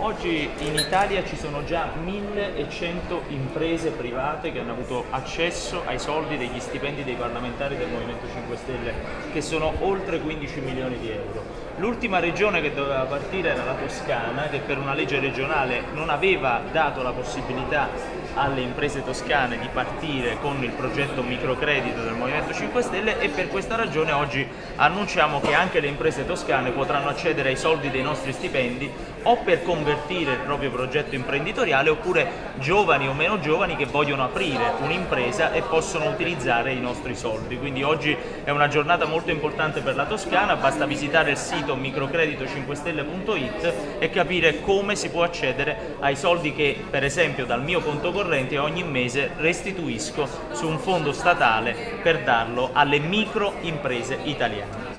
Oggi in Italia ci sono già 1100 imprese private che hanno avuto accesso ai soldi degli stipendi dei parlamentari del Movimento 5 Stelle, che sono oltre 15 milioni di euro. L'ultima regione che doveva partire era la Toscana, che per una legge regionale non aveva dato la possibilità alle imprese toscane di partire con il progetto microcredito del Movimento 5 Stelle, e per questa ragione oggi annunciamo che anche le imprese toscane potranno accedere ai soldi dei nostri stipendi o per convertire il proprio progetto imprenditoriale, oppure giovani o meno giovani che vogliono aprire un'impresa e possono utilizzare i nostri soldi. Quindi oggi è una giornata molto importante per la Toscana, basta visitare il sito microcredito5stelle.it e capire come si può accedere ai soldi che, per esempio, dal mio conto corrente ogni mese restituisco su un fondo statale per darlo alle micro imprese italiane.